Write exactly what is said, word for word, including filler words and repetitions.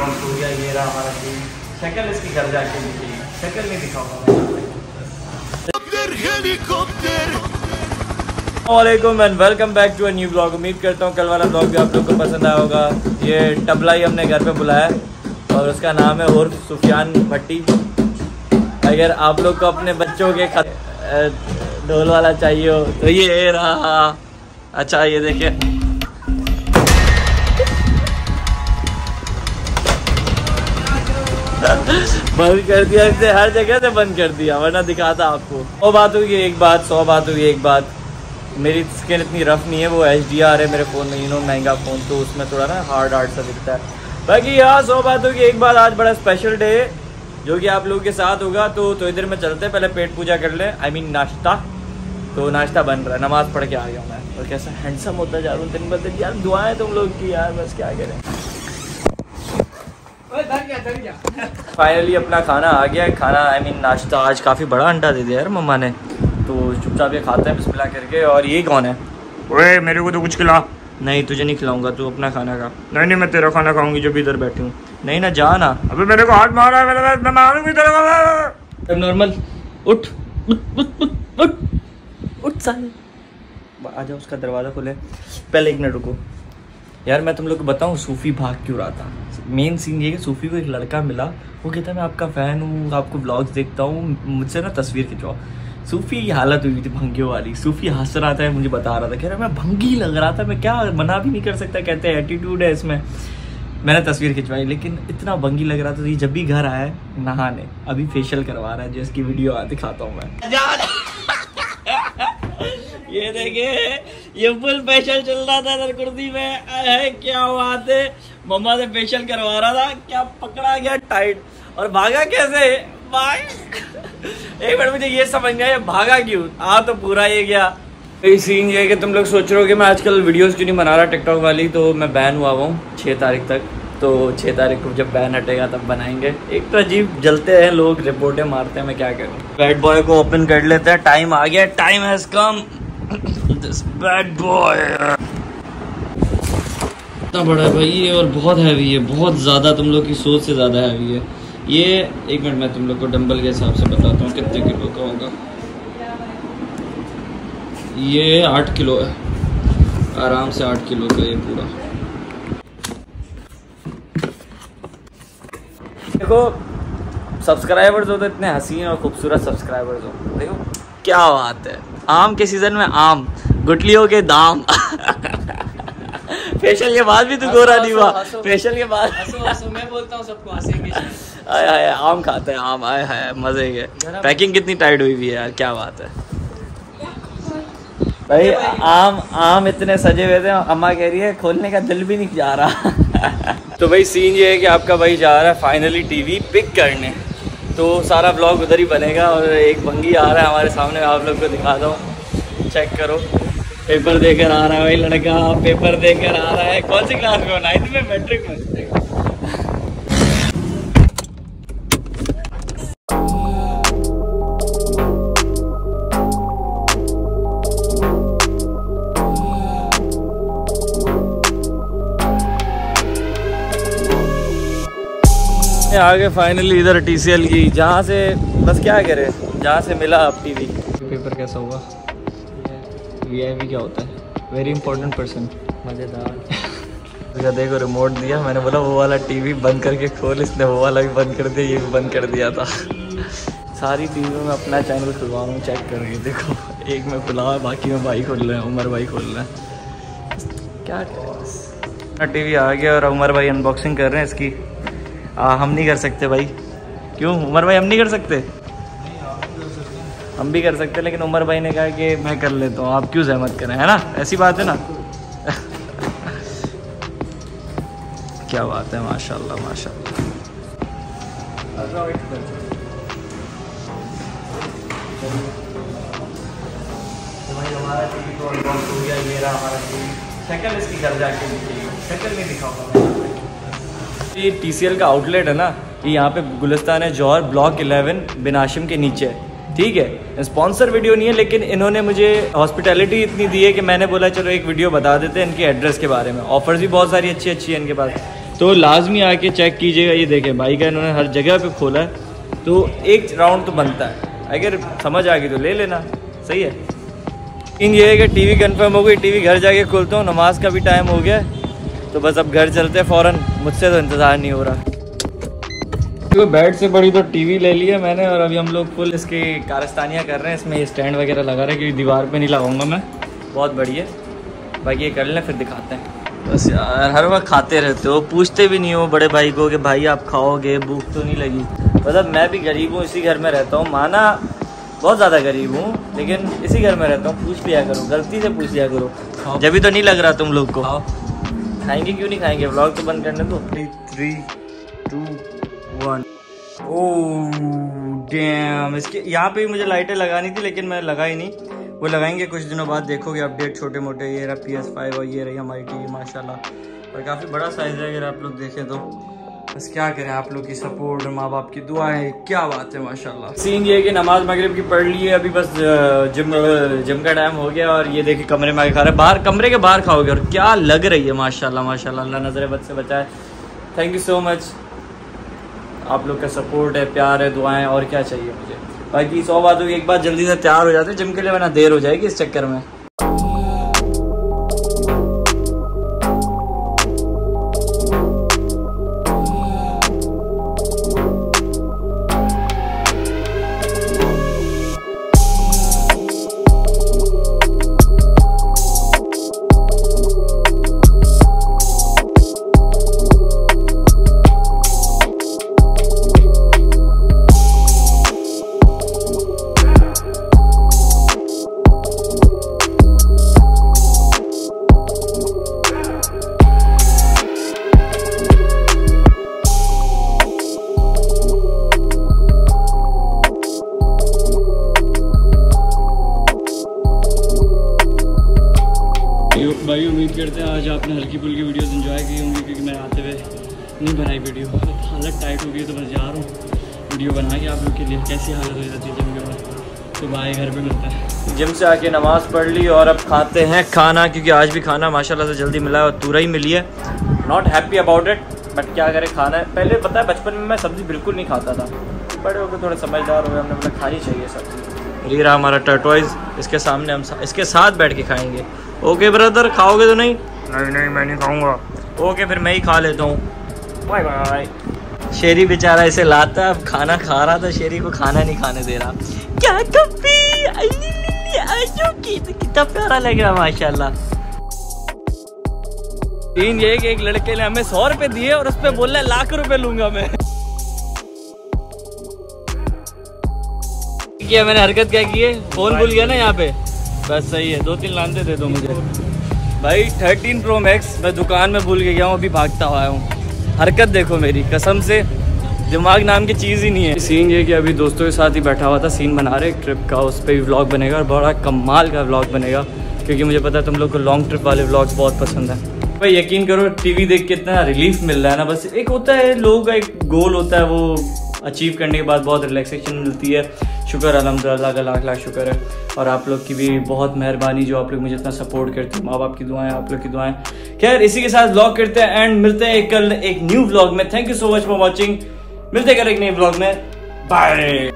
Unbox हो गया। ये रहा हमारा टीवी। शक्ल इसकी घर जाके दिखेगी, शक्ल नहीं दिखाऊंगा। वालेकुम and welcome back to a new blog. उम्मीद करता हूँ कल वाला ब्लॉग भी आप लोग को पसंद आया होगा। ये टबला ही हमने घर पे बुलाया और उसका नाम है उर्फ सुफियान भट्टी। अगर आप लोग को अपने बच्चों के ढोल वाला चाहिए हो तो ये रहा। अच्छा ये देखिए, बंद कर दिया इसे, हर जगह से बंद कर दिया, वरना दिखाता आपको। सौ बात होगी एक बात, सौ बात होगी एक बात, मेरी स्किन इतनी रफ नहीं है। वो एच डी आर है मेरे फ़ोन में, यू नो महंगा फ़ोन, तो उसमें थोड़ा ना हार्ड हार्ड सा दिखता है। बाकी हाँ, सौ बात होगी एक बात, आज बड़ा स्पेशल डे है जो कि आप लोगों के साथ होगा। तो तो इधर में चलते हैं, पहले पेट पूजा कर ले, आई मीन नाश्ता। तो नाश्ता बन रहा है, नमाज़ पढ़ के आ गया मैं और कैसा हैंडसम होता जा रहा हूँ दिन ब दिन। यार दुआएं तुम लोग की यार, बस क्या करें। फाइनली अपना खाना आ गया। खाना आई मीन नाश्ता, आज काफ़ी बड़ा अंडा दे दिया यार मम्मा ने, तो चुपचाप ये खाते हैं बिस्मिल्लाह करके। और ये कौन है? ओए मेरे को तो कुछ खिला। नहीं तुझे नहीं खिलाऊंगा, तू अपना खाना खा। नहीं नहीं मैं तेरा खाना खाऊंगी जब इधर बैठी हूँ। नहीं ना जा ना, अबे मेरे को हाथ मारा है, मैं मैं मारूंगी तेरे को। नॉर्मल उठ उठ उठ उठ साले, आजा उसका दरवाज़ा खोले। पहले एक मिनट रुको यार, मैं तुम लोग को बताऊँ सूफ़ी भाग क्यों रहा था। मेन सीन ये कि सूफ़ी को एक लड़का मिला, वो कहता मैं आपका फ़ैन हूँ, आपको ब्लॉग्स देखता हूँ, मुझसे ना तस्वीर खिंचवाओ। सूफ़ी की हालत हुई थी भंगियों वाली। सूफ़ी हंस रहा था, मुझे बता रहा था, कह रहा मैं भंगी लग रहा था, मैं क्या मना भी नहीं कर सकता, कहते हैं एटीट्यूड है इसमें। मैंने तस्वीर खिंचवाई, लेकिन इतना भंगी लग रहा था। ये जब भी घर आया नहाने, अभी फेशियल करवा रहा है, जो इसकी वीडियो आ दिखाता हूँ मैं। ये देखिए, ये फुल फेशियल चल रहा था कुर्सी में, है क्या बात है। मम्मा से फेशियल करवा रहा था, क्या पकड़ा गया टाइट और भागा कैसे भाई। एक बार मुझे ये समझ नहीं आया भागा क्यों, आ तो पूरा ये गया। ये सीन ये है कि तुम लोग सोच रहे हो कि मैं आजकल वीडियोस क्यों नहीं बना रहा टिकटॉक वाली, तो मैं बैन हुआ हुआ हूँ छः तारीख तक। तो छः तारीख को जब बैन हटेगा तब बनाएंगे। एक तो अजीब जलते हैं लोग, रिपोर्टें मारते हैं, मैं क्या करूँ। बैड बॉय को ओपन कर लेते हैं, टाइम आ गया, time has come. This bad boy इतना बड़ा है भाई ये, और बहुत हैवी है, बहुत ज़्यादा, तुम लोग की सोच से ज़्यादा हैवी है ये। एक मिनट मैं तुम लोग को डंबल के हिसाब से बताता हूँ कितने किलो का होगा। ये आठ किलो है, आराम से आठ किलो का ये पूरा। देखो सब्सक्राइबर्स हो तो इतने हसीन और खूबसूरत सब्सक्राइबर्स हो, देखो क्या बात है। आम के सीजन में आम, गुटलियों के दाम। फेशियल के बाद भी तू गोरा नहीं हुआ, फेशियल के बाद मैं बोलता हूँ सबको हंसेंगे। आए हाय आम खाते हैं आम, आए हाय मजे के। पैकिंग कितनी टाइट हुई हुई है यार, क्या बात है भाई। आम आम इतने सजे हुए थे, अम्मा कह रही है खोलने का दिल भी नहीं जा रहा। तो भाई सीन ये है कि आपका भाई जा रहा है फाइनली टीवी पिक करने, तो सारा ब्लॉग उधर ही बनेगा। और एक भंगी आ रहा है हमारे सामने, आप लोग को दिखाता हूँ, चेक करो। पेपर देकर आ रहा है भाई लड़का, पेपर देकर आ रहा है। कौन सी क्लास में? नाइन्थ में, मैट्रिक में। आगे फाइनली इधर टी सी एल की, जहाँ से बस क्या करे, जहाँ से मिला अब टीवी। पेपर कैसा हुआ? वी आई पी क्या होता है? Very important person. मज़ेदार। देखो रिमोट दिया, मैंने बोला वो वाला टीवी बंद करके खोल, इसने वो वाला भी बंद कर दिया, ये भी बंद कर दिया था। सारी टीवी में अपना चैनल खुलवा रहा हूँ, चेक करके देखो। एक में खुला है, बाकी में भाई खोल रहे हैं, उमर भाई खोल रहे हैं। क्या करें बस। टीवी आ गया और उमर भाई अनबॉक्सिंग कर रहे हैं इसकी। आ, हम नहीं कर सकते भाई। क्यों उमर भाई, हम नहीं कर सकते? हम भी कर सकते, लेकिन उमर भाई ने कहा कि मैं कर लेता हूँ, आप क्यों सहमत करें, है ना? ऐसी बात है ना। क्या बात है, माशाल्लाह माशाल्लाह। हमारा टीवी तो अनबॉक्स हो गया। ये रहा हमारा टीवी, शक्ल इसकी घर जाके दिखेगी, शक्ल नहीं दिखाऊंगा। ये टी सी एल का आउटलेट है ना, ये यहाँ पे गुलिस्तान है जौहर, ब्लॉक इलेवन बिन हाशिम के नीचे है। ठीक है, स्पॉन्सर वीडियो नहीं है, लेकिन इन्होंने मुझे हॉस्पिटैलिटी इतनी दी है कि मैंने बोला चलो एक वीडियो बता देते हैं इनके एड्रेस के बारे में। ऑफर्स भी बहुत सारी अच्छी अच्छी है इनके पास। तो लाजमी आके चेक कीजिएगा। ये देखें भाई का इन्होंने हर जगह पे खोला है, तो एक राउंड तो बनता है, अगर समझ आ गई तो ले लेना, सही है। इन ये है कि टीवी कंफर्म हो गई, टीवी घर जाके खोलता हूँ, नमाज का भी टाइम हो गया तो बस अब घर चलते हैं फ़ौरन, मुझसे तो इंतज़ार नहीं हो रहा। तो बेड से बड़ी तो टीवी ले ली है मैंने और अभी हम लोग फुल इसकी कारस्तानियाँ कर रहे हैं। इसमें ये स्टैंड वगैरह लगा रहे हैं क्योंकि दीवार पे नहीं लगाऊंगा मैं, बहुत बड़ी है। बाकी ये कर लें फिर दिखाते हैं। बस यार हर वक्त खाते रहते हो, पूछते भी नहीं हो बड़े भाई को कि भाई आप खाओगे, भूख तो नहीं लगी। मतलब मैं भी गरीब हूँ, इसी घर में रहता हूँ, माना बहुत ज़्यादा गरीब हूँ लेकिन इसी घर में रहता हूँ। पूछ लिया करो, गलती से पूछ लिया करो, जब भी तो नहीं लग रहा तुम लोग को। खाएंगे क्यों नहीं खाएंगे, व्लॉग तो बंद करने दो। Three two one. Oh damn, इसके यहाँ पे मुझे लाइटें लगानी थी लेकिन मैं लगा ही नहीं, वो लगाएंगे कुछ दिनों बाद, देखोगे अपडेट छोटे मोटे। ये रहा पी एस फाइव और ये रही हमारी टीवी माशाल्लाह, और काफ़ी बड़ा साइज़ है अगर आप लोग देखें तो। बस क्या करें, आप लोग की सपोर्ट और माँ बाप की दुआएं, क्या बात है माशाल्लाह। सीन ये है कि नमाज मगरिब की पढ़ ली है, अभी बस जिम जिम का टाइम हो गया और ये देखिए कमरे में आके खा रहे हैं। बाहर कमरे के बाहर खाओगे और क्या लग रही है माशाल्लाह माशाल्लाह। अल्लाह नजर बद से बचाए। थैंक यू सो मच, आप लोग का सपोर्ट है, प्यार है, दुआएं, और क्या चाहिए मुझे। बाकी सौ बातों की एक बात, जल्दी से तैयार हो जाते जिम के लिए, वरना देर हो जाएगी इस चक्कर में। भाई उम्मीद करते हैं आज आपने हल्की फुल्की वीडियोस एंजॉय की होंगी, क्योंकि मैं आते हुए नहीं बनाई वीडियो, हालत टाइट हो गई तो बस जा रहा हूँ वीडियो बना के आप लोग के लिए। कैसी हालत हो जाती है जिम के बाद, तो भाई घर पे मिलता है। जिम से आके नमाज़ पढ़ ली और अब खाते हैं खाना, क्योंकि आज भी खाना माशाल्लाह से जल्दी मिला है और तुरई मिली है। Not happy about it, but क्या करें, खाना है। पहले पता है बचपन में मैं सब्ज़ी बिल्कुल नहीं खाता था, बड़े होकर थोड़े समझदार हो गए, हमने बोला खानी चाहिए सब्ज़ी। ये रहा हमारा टर्टवाइज, इसके सामने हम इसके साथ बैठ के खाएंगे। ओके ब्रदर, खाओगे तो नहीं? नहीं नहीं मैं नहीं खाऊंगा। ओके फिर मैं ही खा लेता हूँ, बाय बाय। शेरी बेचारा इसे लाता, अब खाना खा रहा था, शेरी को खाना नहीं खाने दे रहा। क्या कपी कितना प्यारा लग रहा माशाल्लाह। तीन ये कि एक लड़के ने हमें सौ रुपए दिए और उस पर बोल रहा है लाख रुपए लूंगा मैं। क्या मैंने हरकत क्या की है, फोन भूल गया ना यहाँ पे, बस सही है, दो तीन लानते दे दो मुझे। भाई थर्टीन प्रो मैक्स मैं दुकान में भूल के गया हूँ, अभी भागता हुआ हूँ। हरकत देखो मेरी, कसम से दिमाग नाम की चीज़ ही नहीं है। सीन ये कि अभी दोस्तों के साथ ही बैठा हुआ था, सीन बना रहे एक ट्रिप का, उस पर भी व्लॉग बनेगा और बड़ा कमाल का व्लॉग बनेगा, क्योंकि मुझे पता है तुम लोग को लॉन्ग ट्रिप वाले व्लॉग्स बहुत पसंद है। भाई यकीन करो टीवी देख के इतना रिलीफ मिल रहा है ना, बस एक होता है लोगों का एक गोल होता है, वो अचीव करने के बाद बहुत रिलैक्सेशन मिलती है। शुक्र अल्हम्दुलिल्लाह का लाख लाख शुक्र है, और आप लोग की भी बहुत मेहरबानी जो आप लोग मुझे इतना सपोर्ट करते हैं, माँ बाप की दुआएं, आप लोग की दुआएं। खैर इसी के साथ व्लॉग करते हैं एंड मिलते हैं कल एक न्यू व्लॉग में। Thank you so much for watching, मिलते हैं कल एक नए व्लॉग में, बाय।